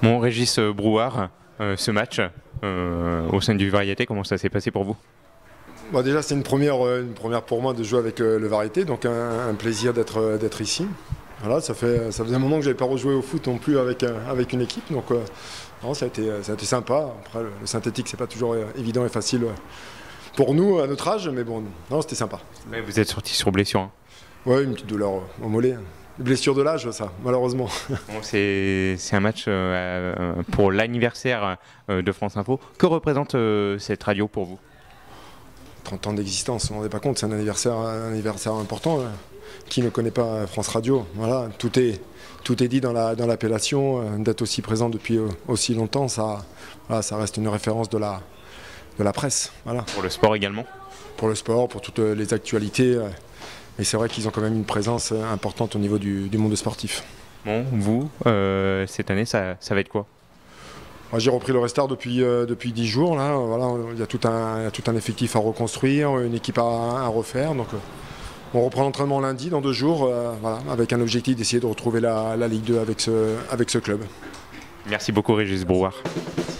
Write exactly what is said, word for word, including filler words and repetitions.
Bon, Régis Brouard, euh, ce match euh, au sein du Variété, comment ça s'est passé pour vous? Bon, déjà, c'est une première, une première pour moi de jouer avec le, le Variété, donc un, un plaisir d'être d'être ici. Voilà, ça, fait, ça faisait un moment que je n'avais pas rejoué au foot non plus avec, avec une équipe, donc euh, non, ça, a été, ça a été sympa. Après, le, le synthétique, c'est pas toujours évident et facile pour nous à notre âge, mais bon, non, c'était sympa. Mais vous êtes sorti sur blessure. Hein. Oui, une petite douleur au mollet. Une blessure de l'âge, ça, malheureusement. Bon, c'est un match euh, pour l'anniversaire euh, de France Info. Que représente euh, cette radio pour vous? trente ans d'existence, on ne se rendait pas compte, c'est un anniversaire, un anniversaire important. Hein. Qui ne connaît pas France Radio? Voilà, tout est, tout est dit dans l'appellation. La, dans d'être aussi présent depuis aussi longtemps, ça, voilà, ça reste une référence de la, de la presse. Voilà. Pour le sport également? Pour le sport, pour toutes les actualités. Et c'est vrai qu'ils ont quand même une présence importante au niveau du, du monde sportif. Bon, vous, euh, cette année, ça, ça va être quoi? J'ai repris le Restart depuis, euh, depuis dix jours. Là. Voilà, il y a tout un, il y a tout un effectif à reconstruire, une équipe à, à refaire. Donc, on reprend l'entraînement lundi, dans deux jours, euh, voilà, avec un objectif d'essayer de retrouver la, la Ligue deux avec ce, avec ce club. Merci beaucoup Régis Brouard. Merci.